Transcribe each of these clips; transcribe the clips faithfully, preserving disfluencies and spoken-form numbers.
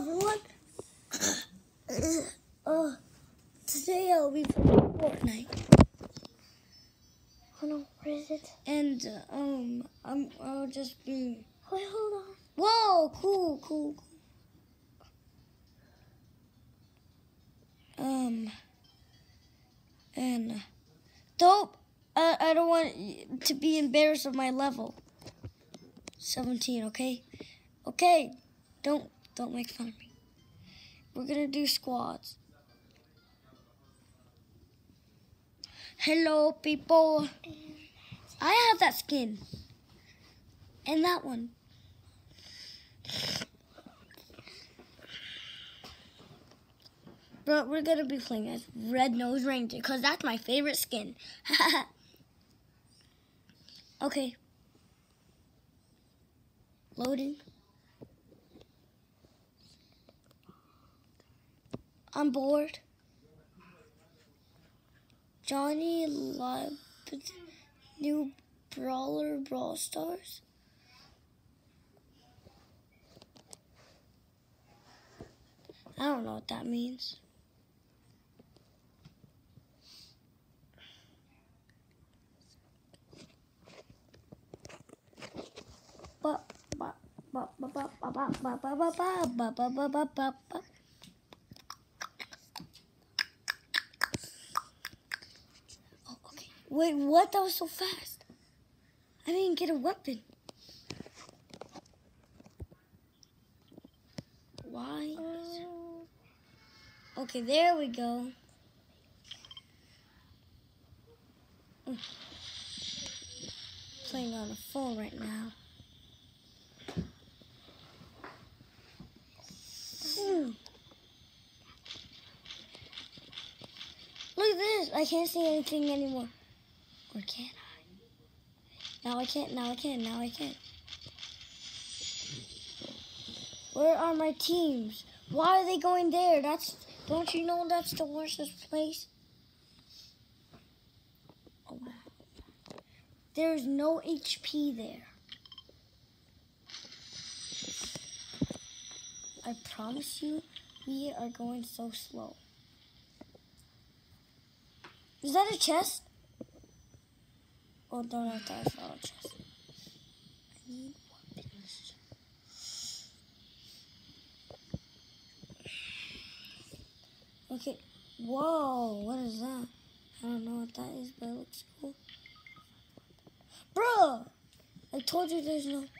everyone. uh, today I'll be playing Fortnite. Oh no, where is it? And uh, um, I'm I'll just be. Wait, hold on. Whoa, cool, cool, cool. Um, and dope. I I don't want to be embarrassed of my level. seventeen, okay? Okay, don't don't make fun of me. We're gonna do squads. Hello, people. I have that skin. And that one. But we're gonna be playing as Red Nose Ranger because that's my favorite skin. Okay. Loading. I'm bored. Johnny Live new brawler Brawl Stars. I don't know what that means. Ba ba ba ba ba ba ba ba ba ba ba ba ba ba ba ba. Oh, okay. Wait, what? That was so fast. I didn't get a weapon. Why? Okay, there we go. Mm. Playing on a phone right now. Mm. Look at this. I can't see anything anymore. Or can I? Now I can't. Now I can. Now I can't. Where are my teams? Why are they going there? That's, don't you know that's the worstest place? Oh, wow. There's no H P there. I promise you, we are going so slow. Is that a chest? Oh, don't know if that's not a chest. I need weapons. Okay. Whoa, what is that? I don't know what that is, but it looks cool. Bruh! I told you there's no...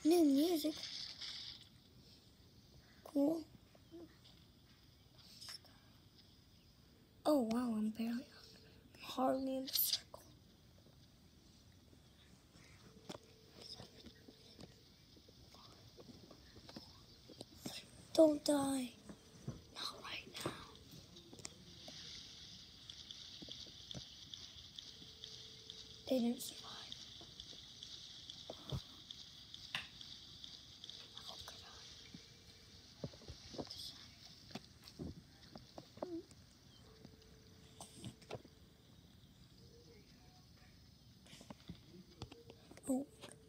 New music. Cool. Oh wow, I'm barely on. I'm hardly in the circle. Don't die. Not right now. They didn't survive. How could I? Oh.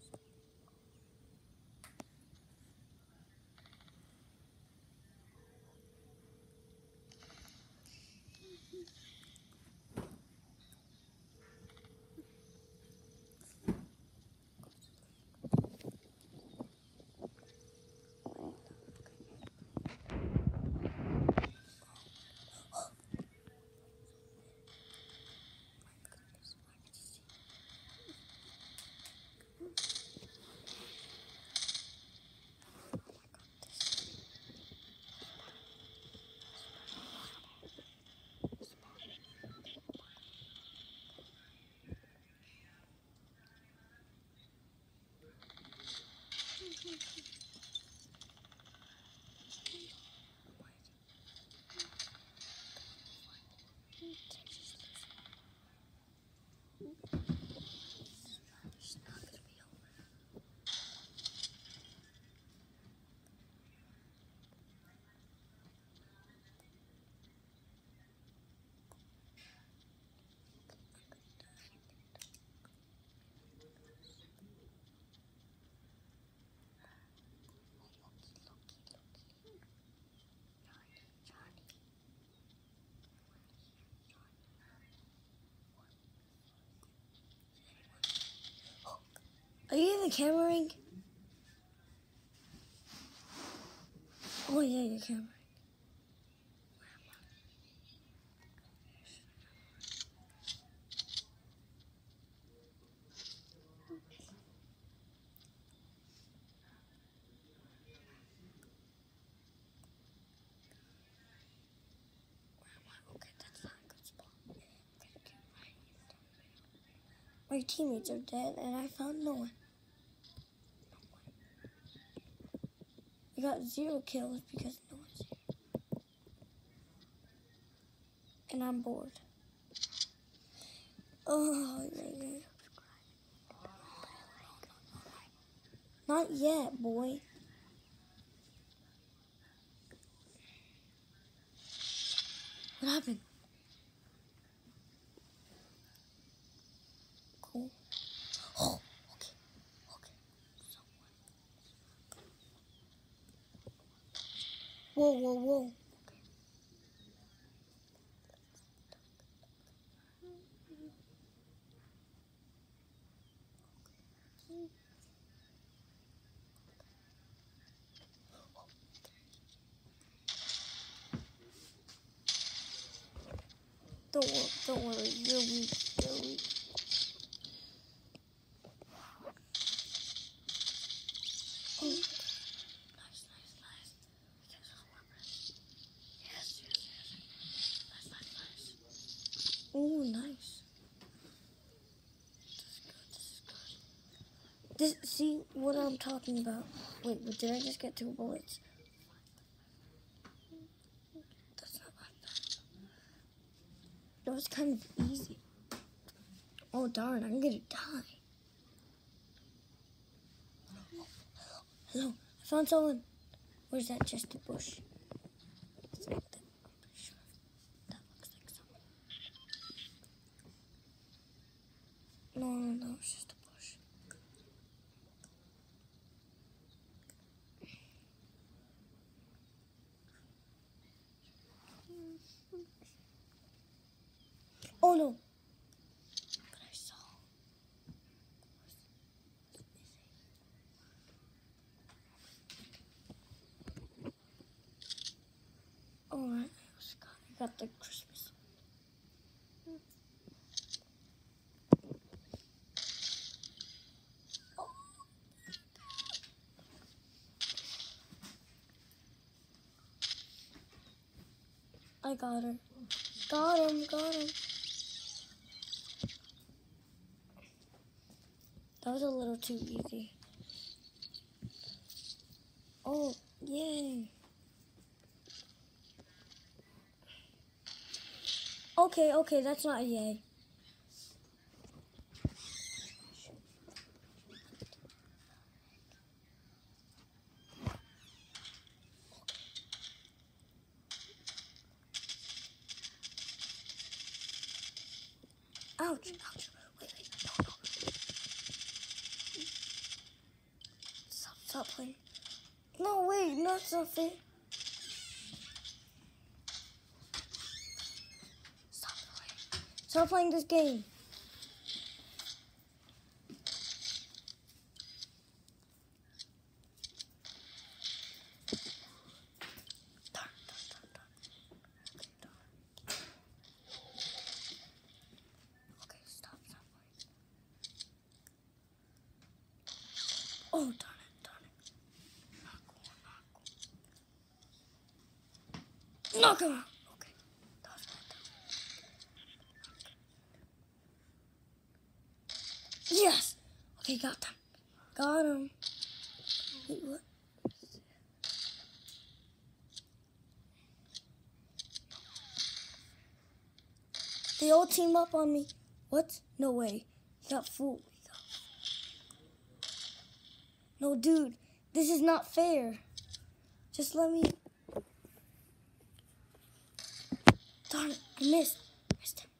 Are you in the camera ring? Oh yeah, you're camera ring. Okay, that's not a good spot. My teammates are dead and I found no one. I got zero kills because no one's here. And I'm bored. Oh, yeah, yeah. Not yet, boy. What happened? Cool. Oh, okay. Okay. Whoa, whoa, whoa. Don't worry, don't worry. You're weak. You're weak. Oh. Nice, nice, nice. Yes, yes, yes. Nice, nice, nice. Oh, nice. This, see what I'm talking about. Wait, but did I just get two bullets? That's not like that. That was kind of easy. Oh, darn, I'm gonna die. Hello, I found someone. Where's that chest bush? It's like that. I'm pretty sure that looks like someone. No, no, no, it's just a bush. Oh no! But I saw. Alright, I got the Christmas. I got her. Got him, got him. That was a little too easy. Oh, yay. Okay, okay, that's not a yay. Ouch, ouch. Wait, wait, no, no. Stop, stop playing. No, wait, not something. Stop playing. Stop playing this game. Darn, darn, darn, darn. Okay, darn. Okay, stop, stop playing. Oh, darn it, darn it. Not cool, not cool. Knock him out. Okay, that was right. Yes. Okay, got them. Got him. Wait, what? They all team up on me. What? No way. He got fooled. No, dude. This is not fair. Just let me... Darn it. I missed. Missed him.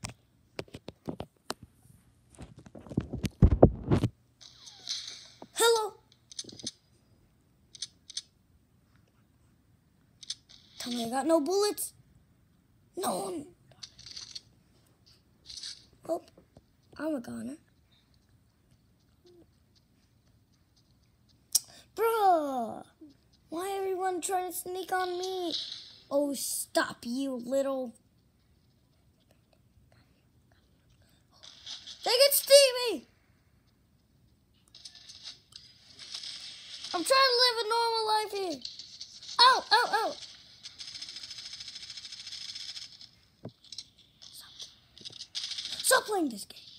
Hello. Tell me I got no bullets. No. Oh, I'm a goner. Bruh. Why everyone trying to sneak on me? Oh, stop, you little... They can see me! I'm trying to live a normal life here. Ow, ow, ow. Stop. Stop playing this game.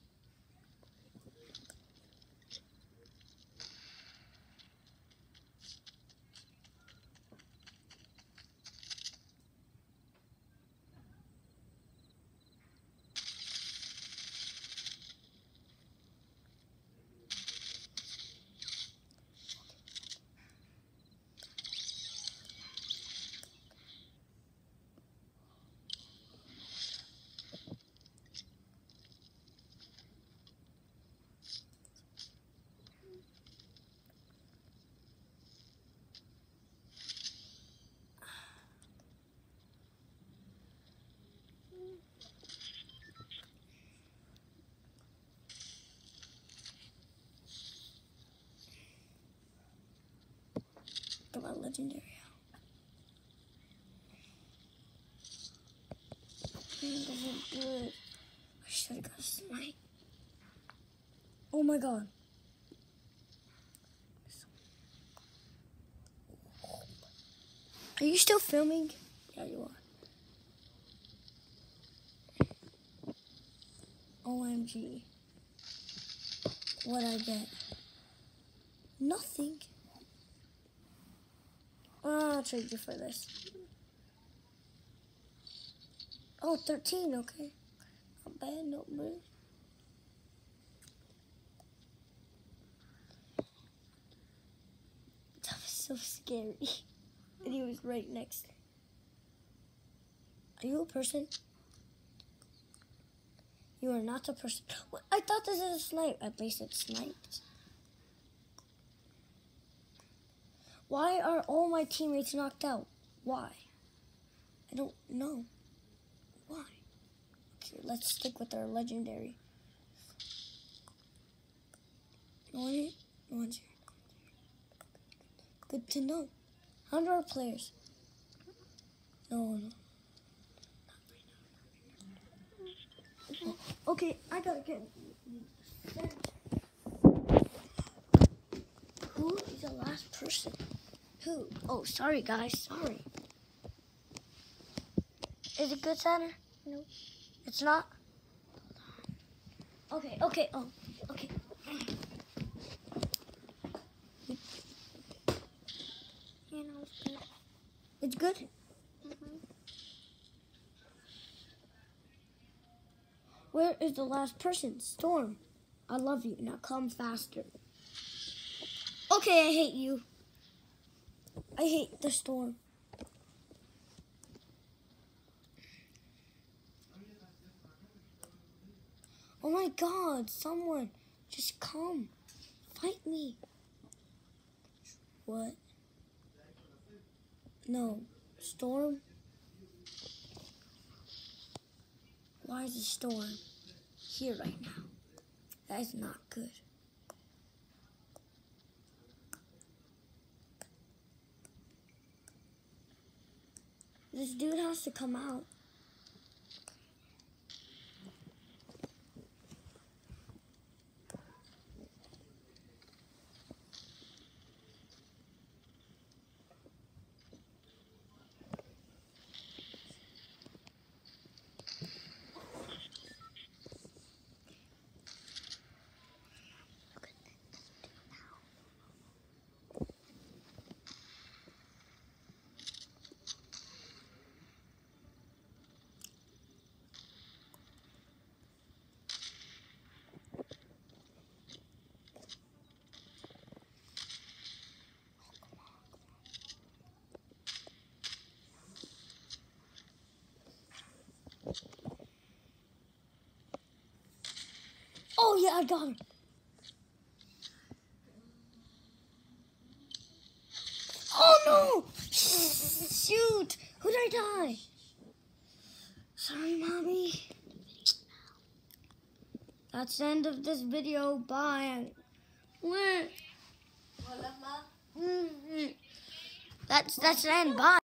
Got my legendary out. Man, this is good. I should have got a snipe. Oh my god. Are you still filming? Yeah, you are. O M G. What'd I get? Nothing. I'll trade you for this. Oh, thirteen, okay. Not bad, not bad. That was so scary. And he was right next. Are you a person? You are not a person. I thought this is a snipe. At least it's sniped. Why are all my teammates knocked out? Why? I don't know. Why? Okay, let's stick with our legendary. No one here? No one's here. Good to know. How are our players? No, no. Oh, okay, I gotta get... Who is the last person? Who? Oh, sorry, guys. Sorry. Is it good, Saturn? No. It's not? Okay, okay, oh, okay. Yeah, no, it's good. It's good? Mm-hmm. Where is the last person? Storm. I love you. Now come faster. Okay, I hate you. I hate the storm. Oh my God, someone just come. Fight me. What? No. Storm? Why is the storm here right now? That is not good. This dude has to come out. Oh yeah, I got him. Oh no! Shoot! Who did I die? Sorry, Mommy. That's the end of this video. Bye. That's that's the end. Bye.